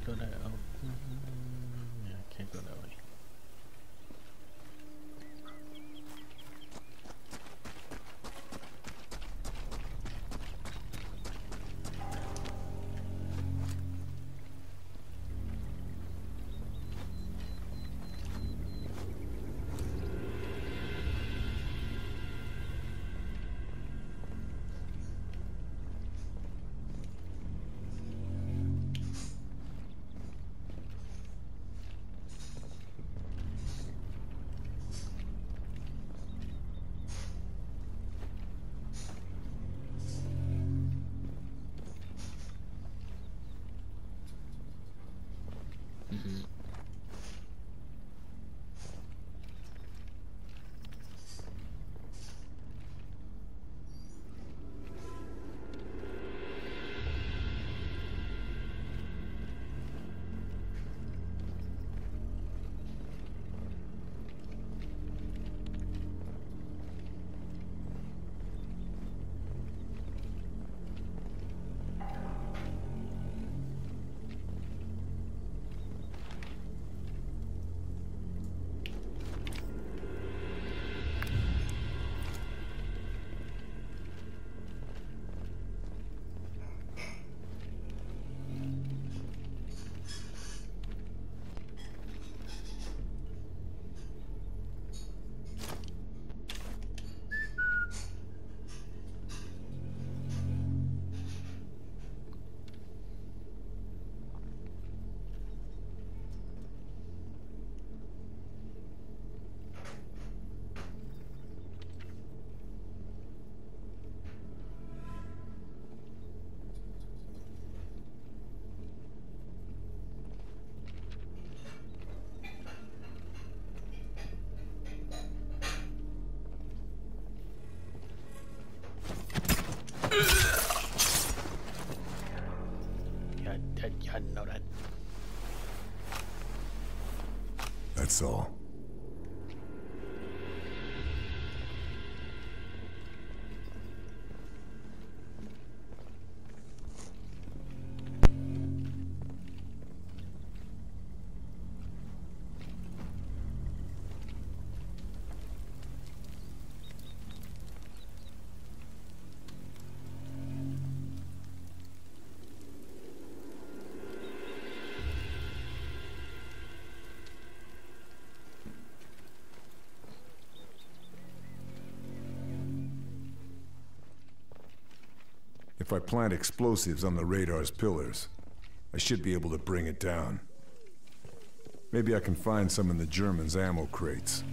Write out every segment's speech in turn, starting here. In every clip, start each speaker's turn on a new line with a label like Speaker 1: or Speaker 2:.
Speaker 1: go that. Oh, yeah, I can't go that way. Yeah, I know that.
Speaker 2: That's all. If I plant explosives on the radar's pillars, I should be able to bring it down. Maybe I can find some in the Germans' ammo crates.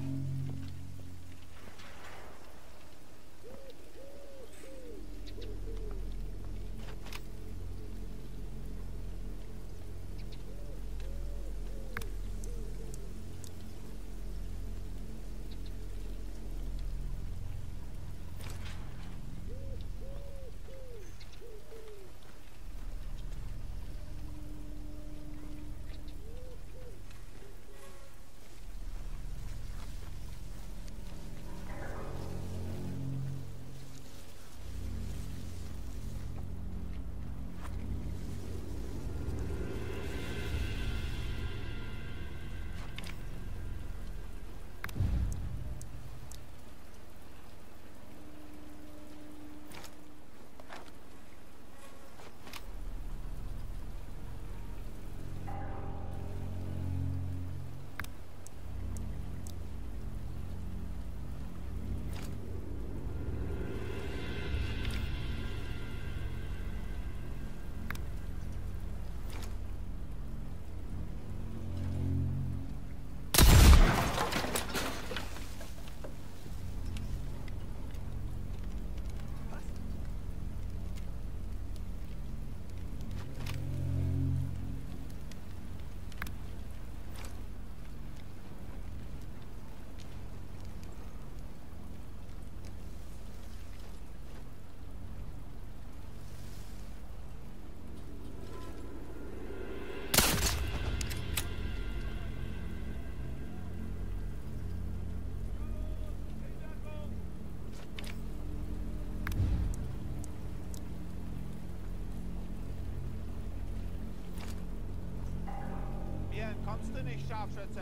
Speaker 3: Kommst du nicht, Scharfschütze?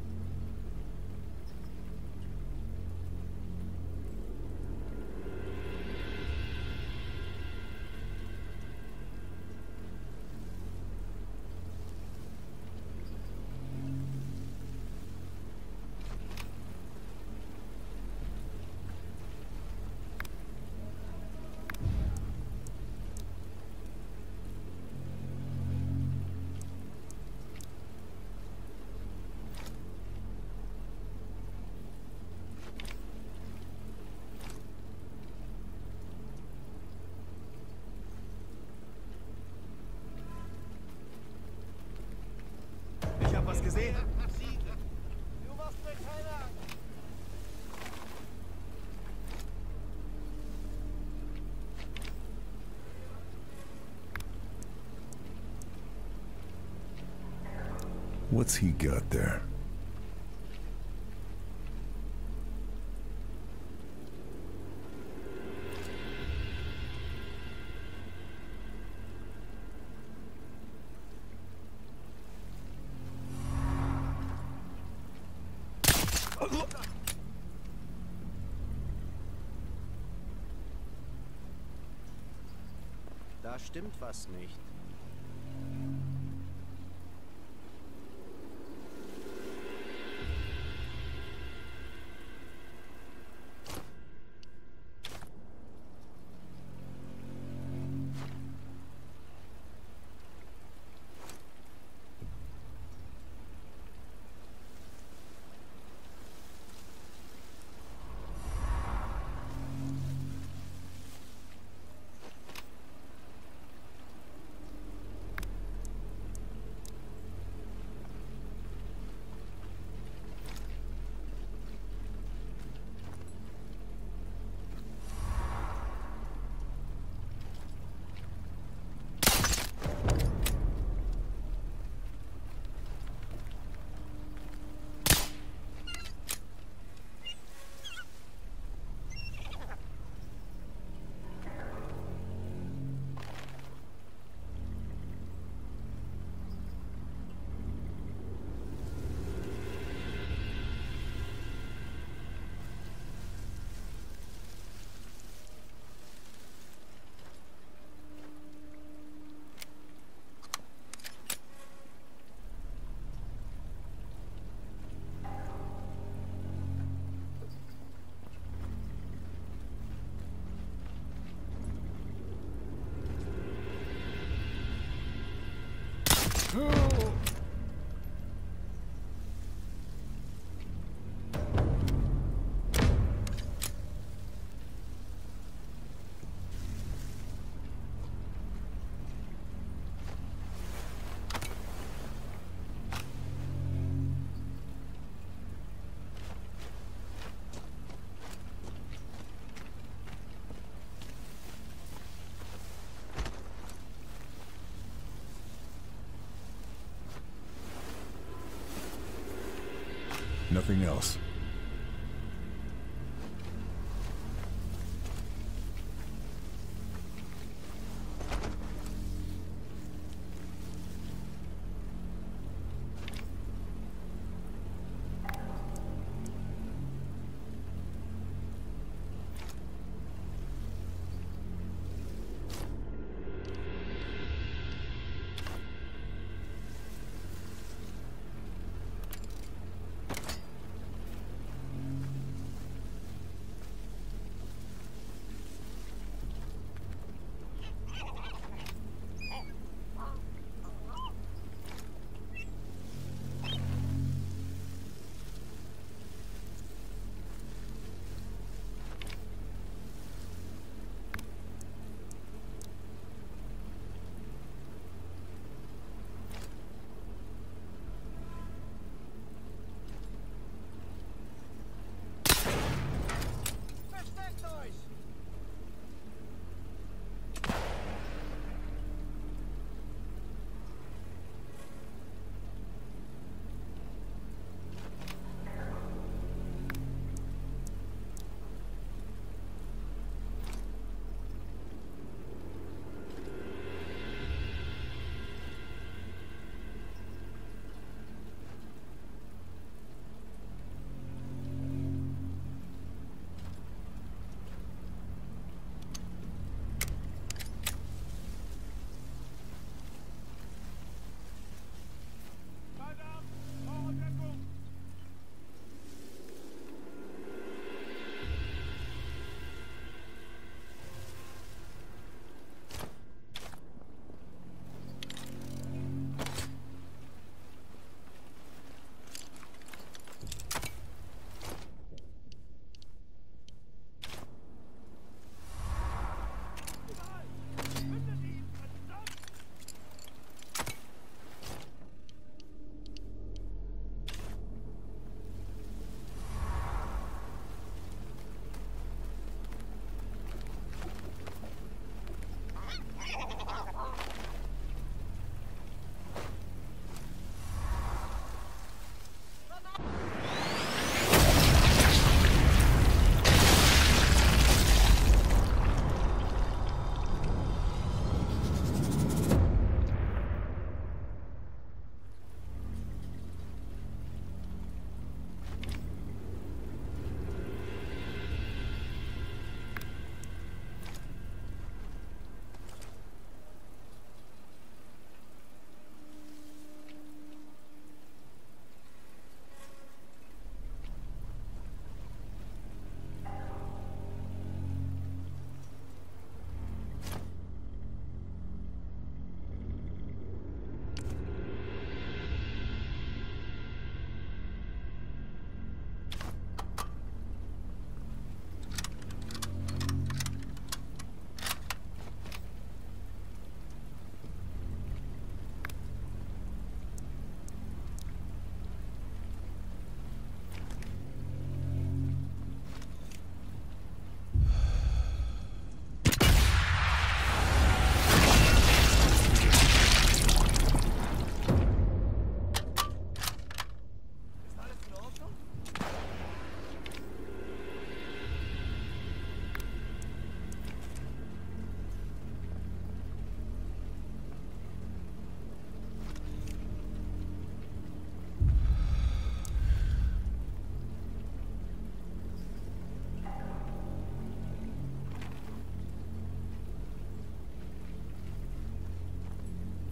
Speaker 4: Ich hab was gesehen.
Speaker 3: Du machst mir keine Angst.
Speaker 2: What's he got there?
Speaker 4: Da stimmt was nicht.
Speaker 2: Nothing else.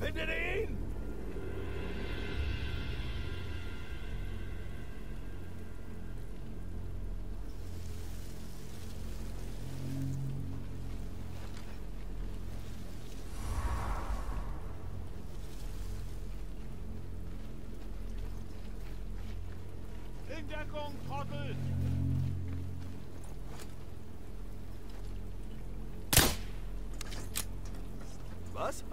Speaker 3: Findet ihr ihn? In Deckung, Trottel!
Speaker 4: Was?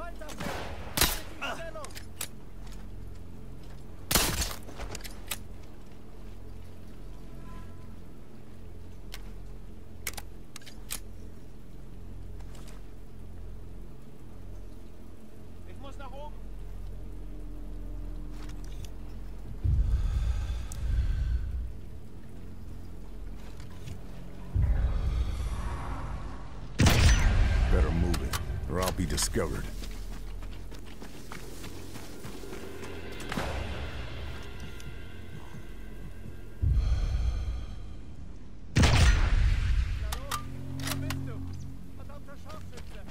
Speaker 3: Ich muss nach oben.
Speaker 2: Better move it, or I'll be discovered.
Speaker 3: Wo bist du? Verdammter Scharfschütze!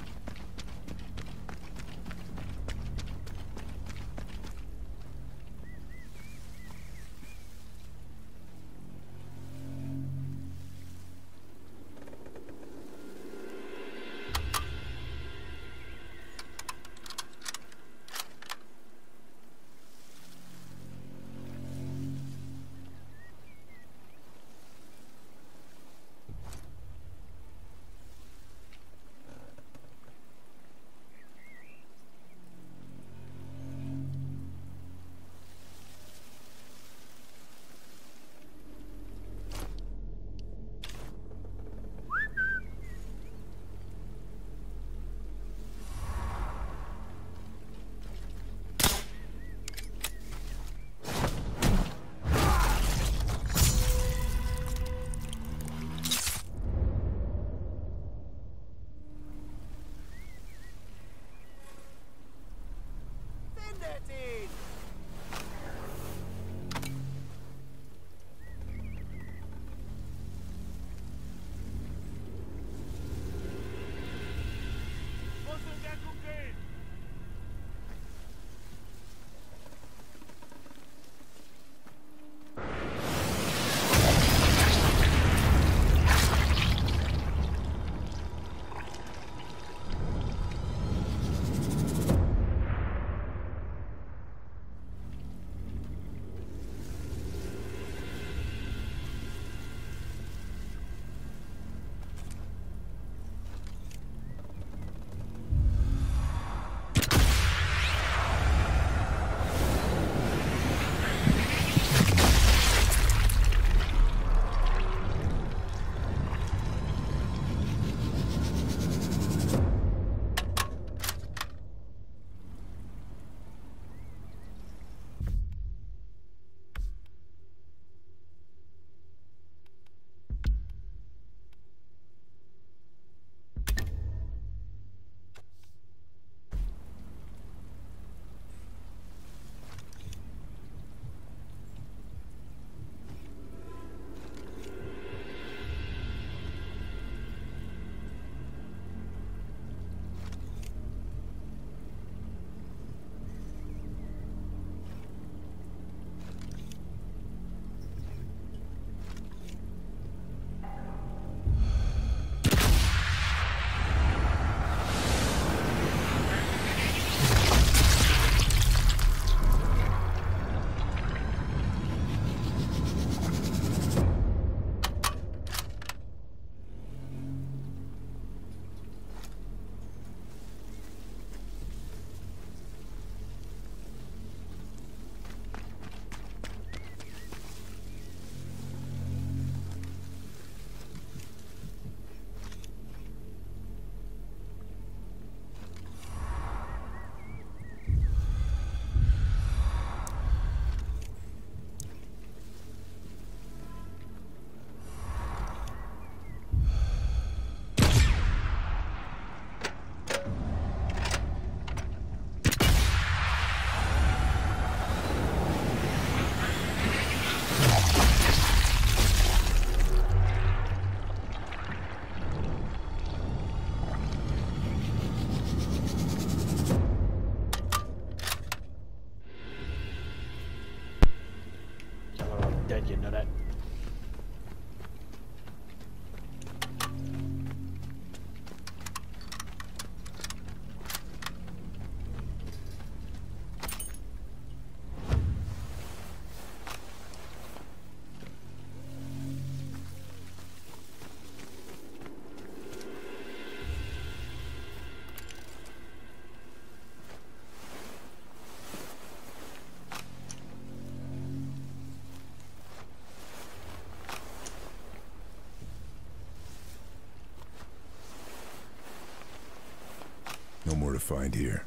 Speaker 1: dead, you know that?
Speaker 2: No more to find here.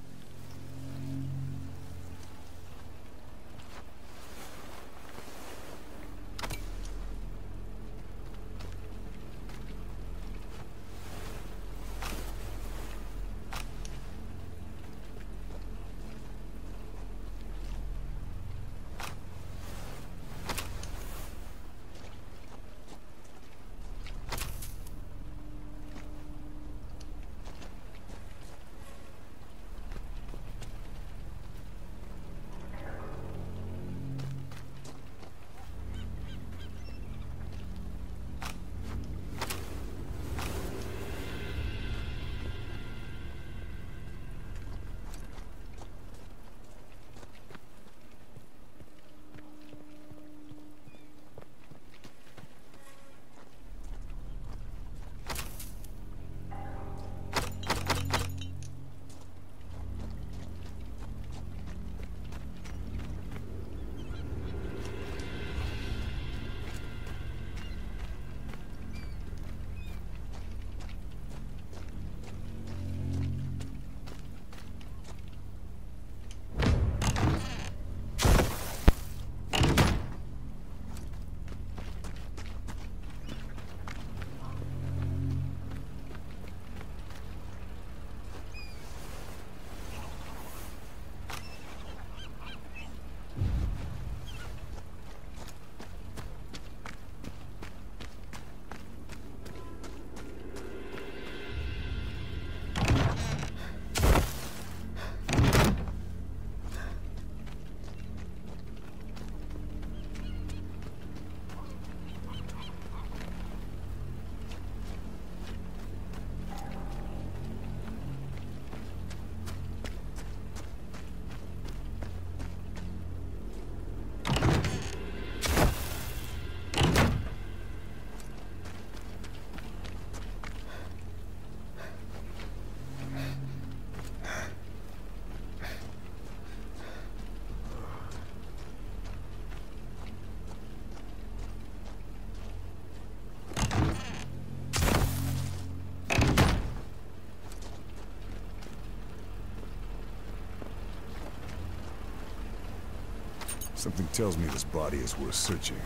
Speaker 2: Something tells me this body is worth searching.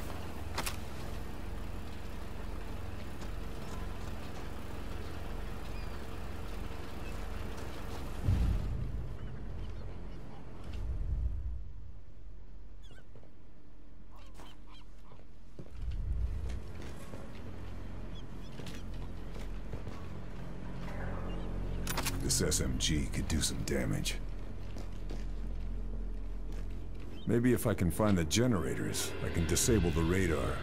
Speaker 2: This SMG could do some damage. Maybe if I can find the generators, I can disable the radar.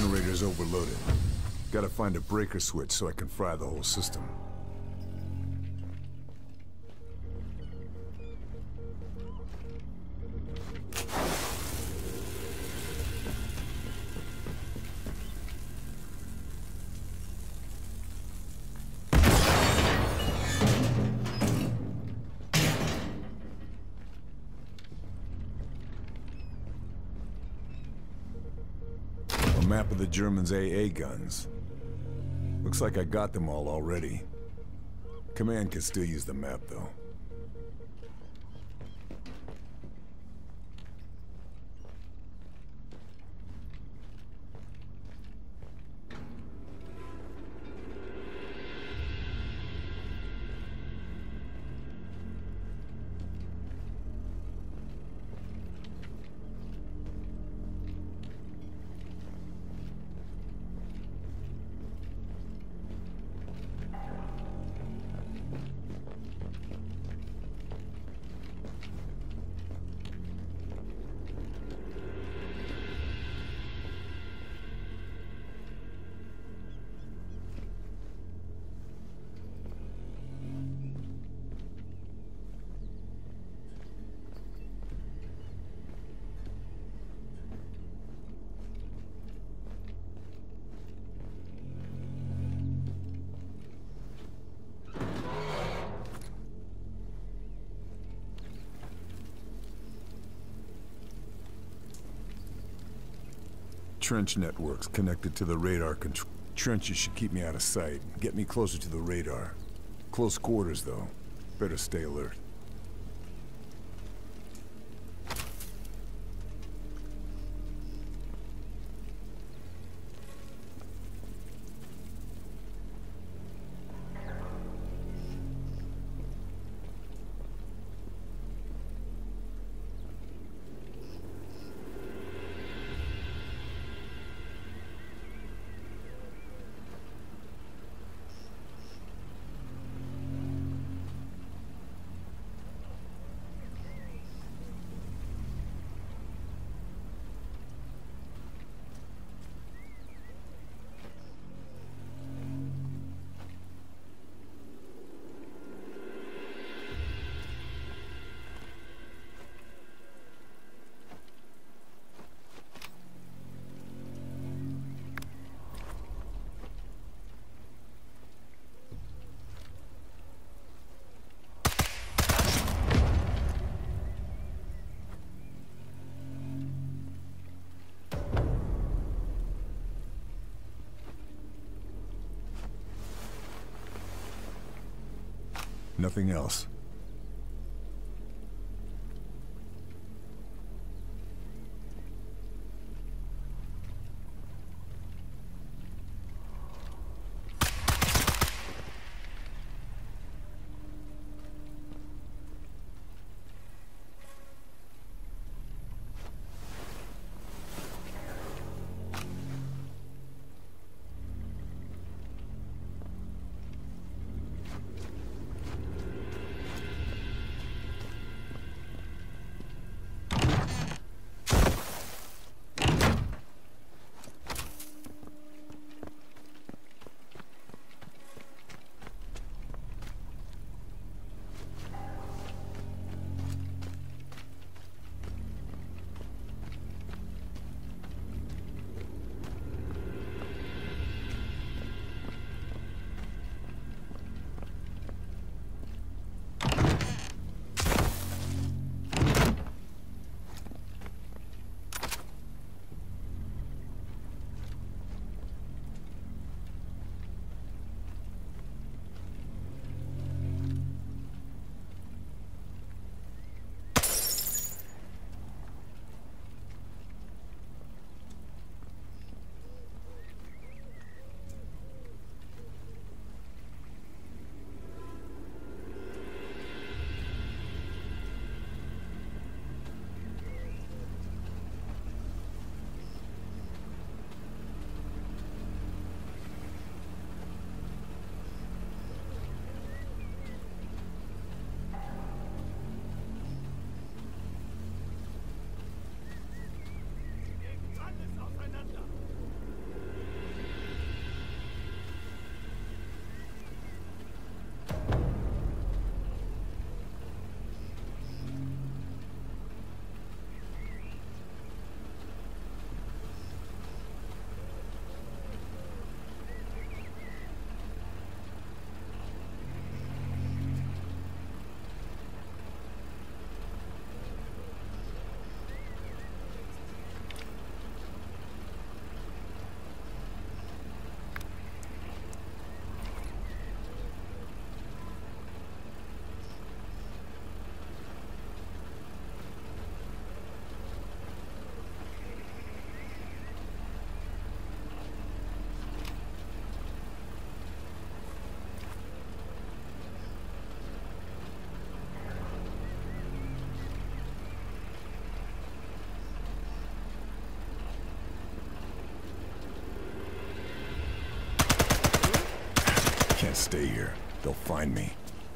Speaker 2: generator's overloaded. Gotta find a breaker switch so I can fry the whole system. Map of the Germans' AA guns. Looks like I got them all already. Command can still use the map, though. Trench networks connected to the radar control. Trenches should keep me out of sight, get me closer to the radar. Close quarters, though. Better stay alert. Nothing else. stay here, they'll find me.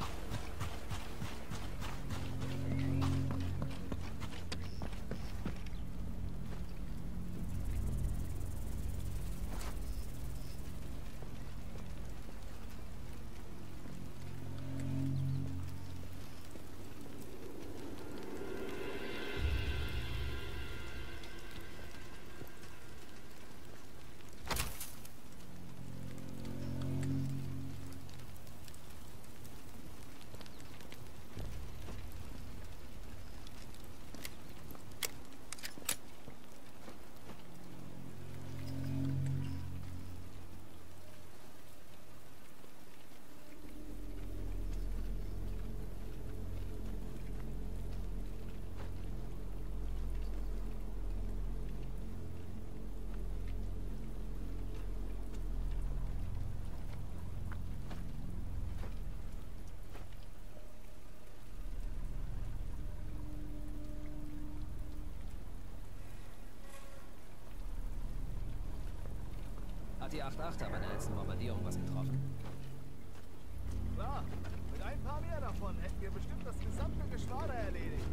Speaker 5: Hat die 8-8er bei der letzten Bombardierung was getroffen?
Speaker 3: Klar, mit ein paar mehr davon hätten wir bestimmt das gesamte Geschwader erledigt.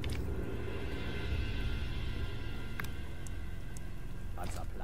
Speaker 5: Panzer platt.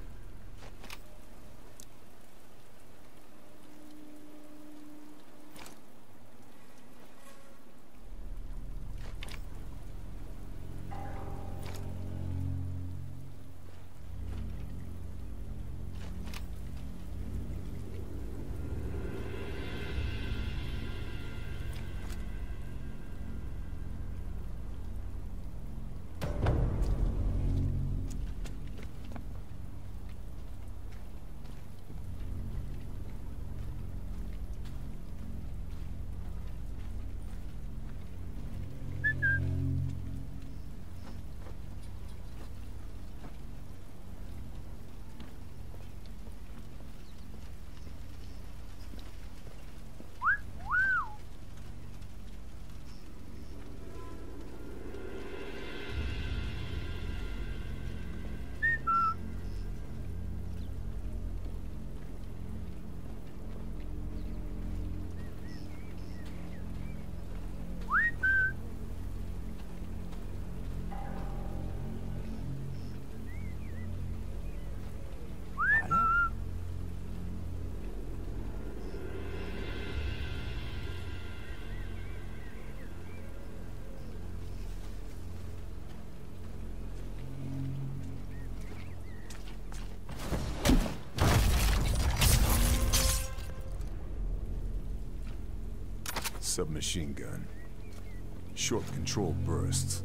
Speaker 2: Submachine gun. Short control bursts.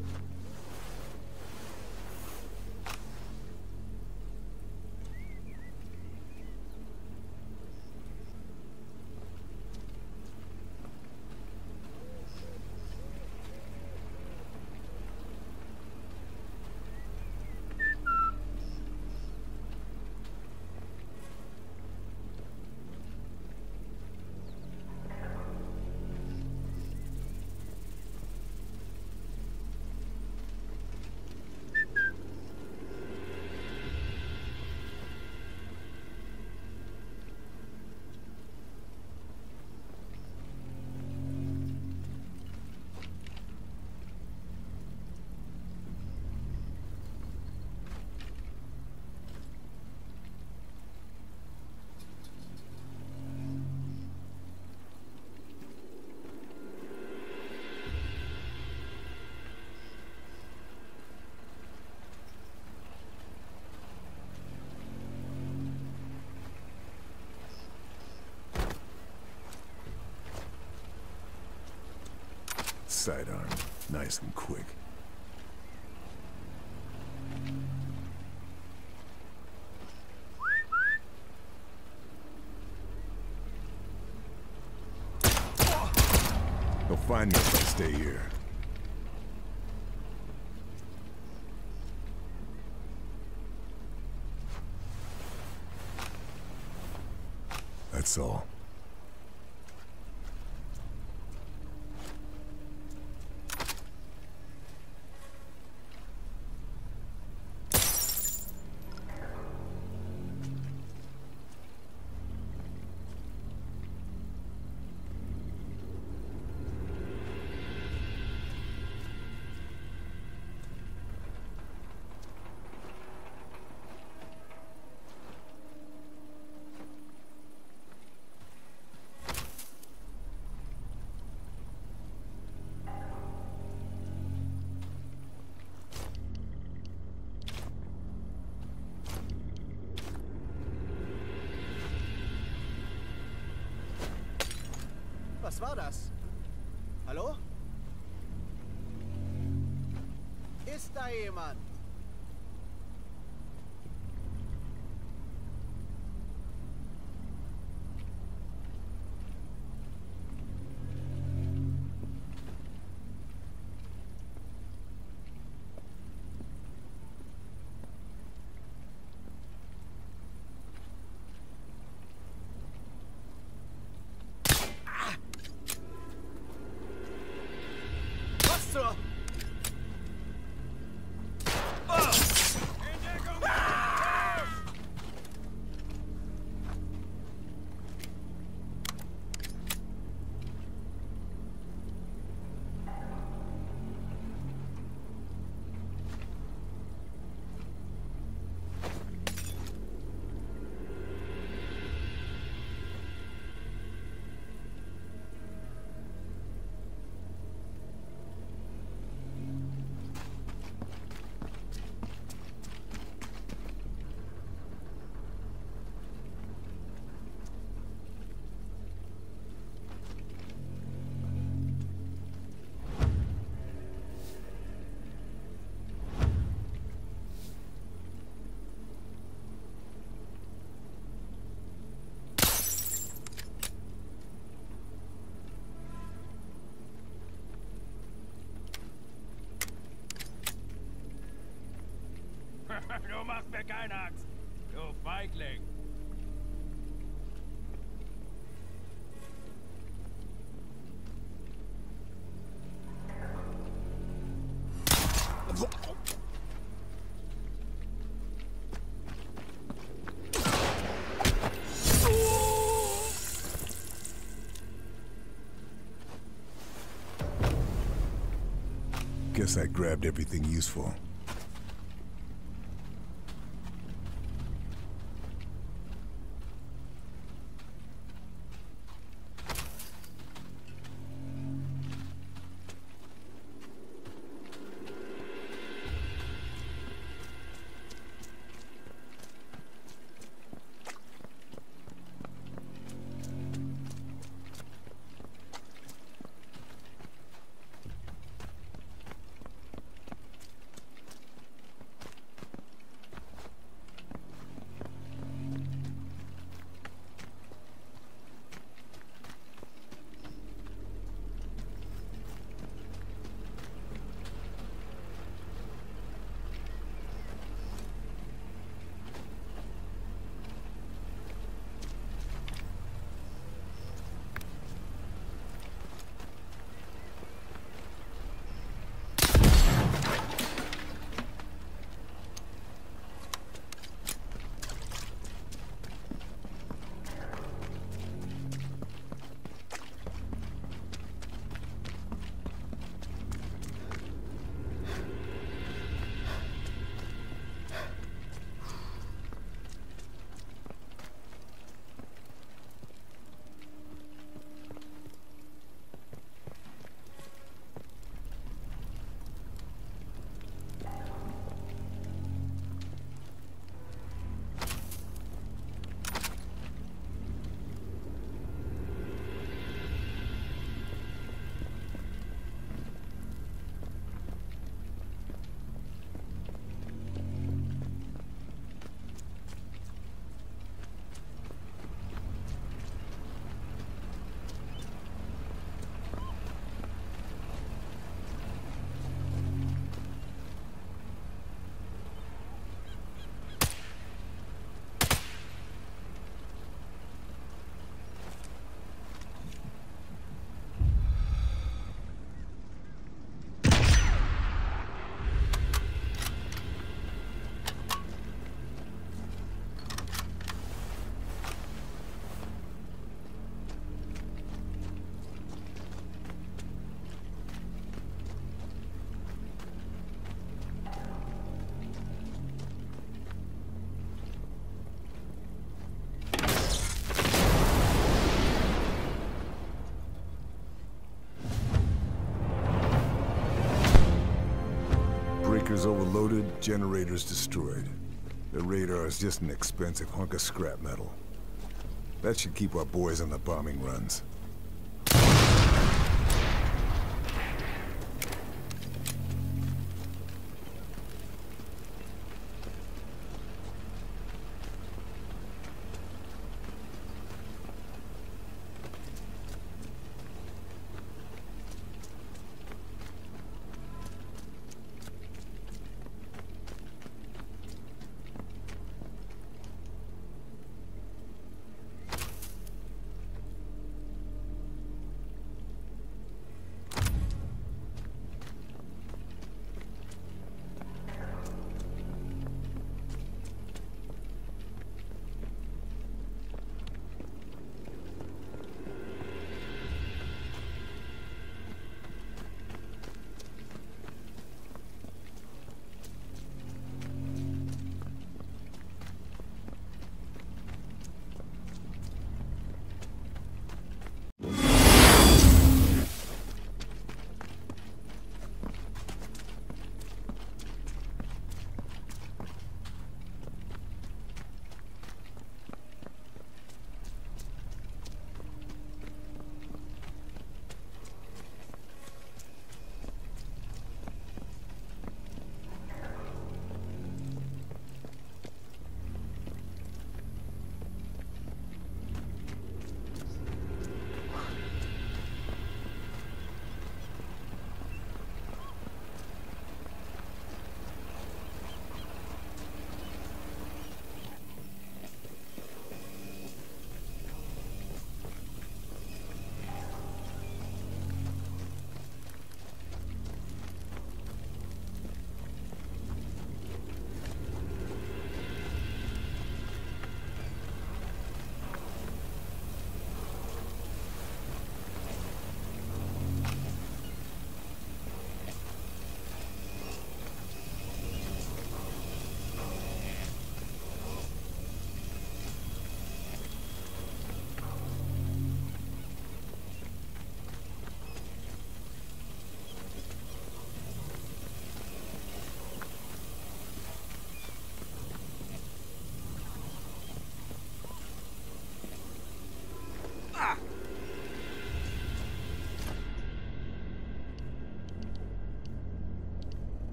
Speaker 2: Sidearm, nice and quick. They'll find me if I stay here. That's all.
Speaker 4: war das? Hallo? Ist da jemand? Was zur...
Speaker 6: Du machst mir keine Angst, du Feigling.
Speaker 2: Guess I grabbed everything useful. Breakers overloaded, generators destroyed. The radar is just an expensive hunk of scrap metal. That should keep our boys on the bombing runs.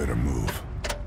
Speaker 2: better move.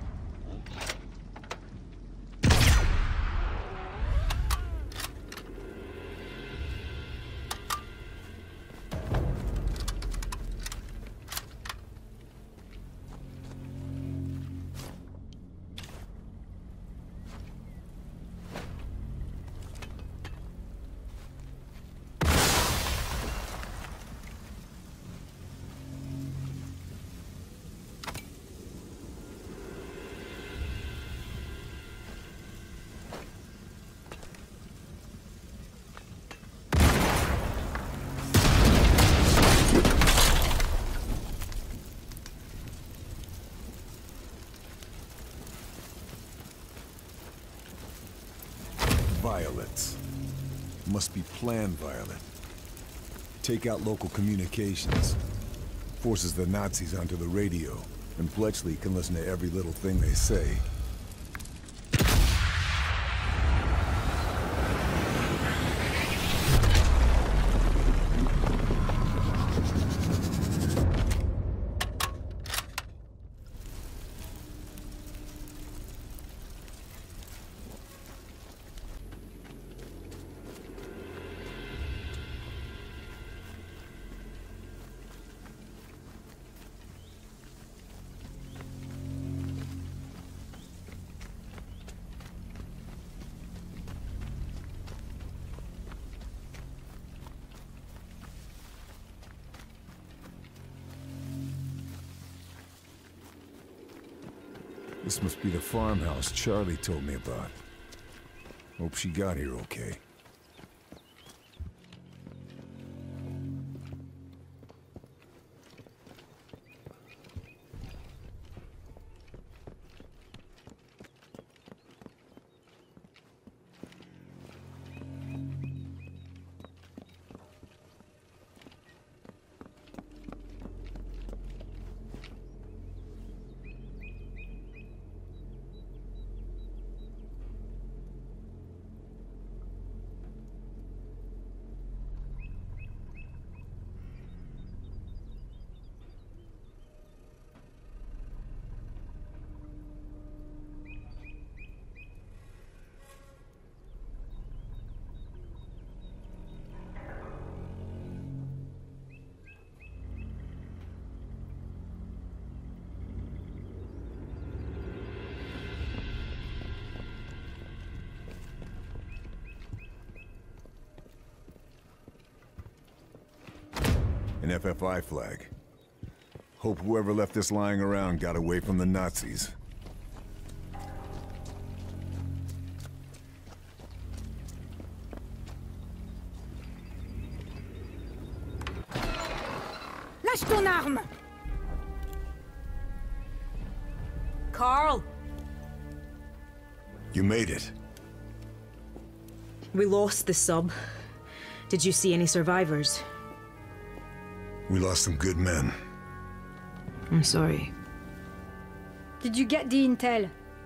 Speaker 2: Violets. Must be planned Violet. Take out local communications. Forces the Nazis onto the radio, and Bletchley can listen to every little thing they say. This must be the farmhouse Charlie told me about. Hope she got here okay. An FFI flag. Hope whoever left this lying around got away from the Nazis.
Speaker 7: Lâche ton arme! Carl!
Speaker 2: You made it.
Speaker 7: We lost the sub. Did you see any survivors?
Speaker 2: We lost some good men.
Speaker 7: I'm sorry.
Speaker 8: Did you get the intel?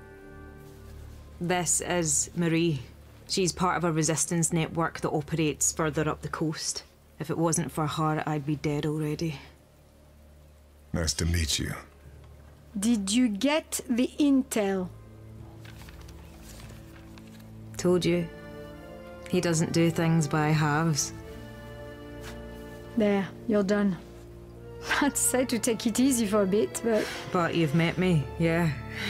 Speaker 7: This is Marie. She's part of a resistance network that operates further up the coast. If it wasn't for her, I'd be dead already.
Speaker 2: Nice to meet you.
Speaker 8: Did you get the intel?
Speaker 7: Told you. He doesn't do things by halves.
Speaker 8: There, you're done. I'd say to take it easy for a bit, but...
Speaker 7: But you've met me, yeah.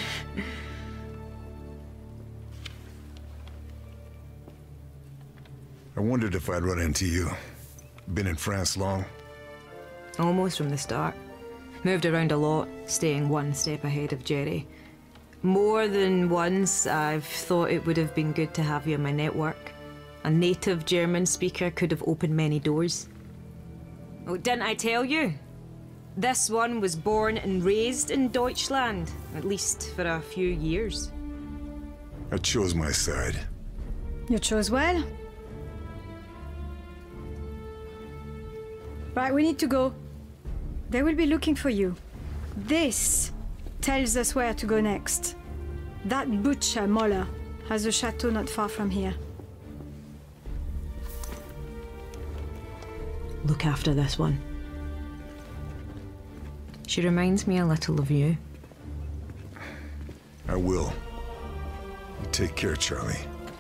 Speaker 2: I wondered if I'd run into you. Been in France long?
Speaker 7: Almost from the start. Moved around a lot, staying one step ahead of Jerry. More than once, I've thought it would have been good to have you in my network. A native German speaker could have opened many doors. Oh, didn't I tell you? This one was born and raised in Deutschland, at least for a few years.
Speaker 2: I chose my side.
Speaker 8: You chose well. Right, we need to go. They will be looking for you. This tells us where to go next. That butcher, Moller, has a chateau not far from here.
Speaker 7: Look after this one. She reminds me a little of you.
Speaker 2: I will. You take care, Charlie.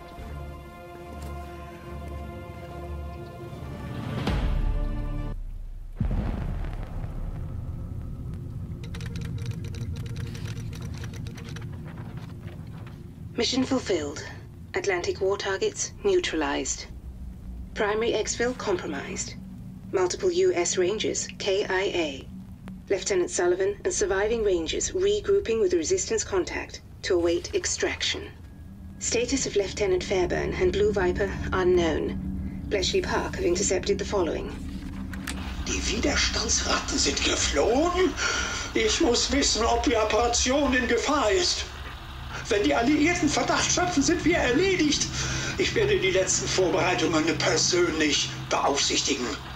Speaker 9: Mission fulfilled. Atlantic war targets neutralized. Primary exfil compromised. Multiple U.S. Rangers KIA. Lieutenant Sullivan and surviving Rangers regrouping with Resistance contact to await extraction. Status of Lieutenant Fairburn and Blue Viper unknown. Bletchley Park have intercepted the following.
Speaker 10: Die Widerstandsratten sind geflohen? Ich muss wissen, ob die Operation in Gefahr ist. Wenn die Alliierten Verdacht schöpfen, sind wir erledigt. Ich werde die letzten Vorbereitungen persönlich beaufsichtigen.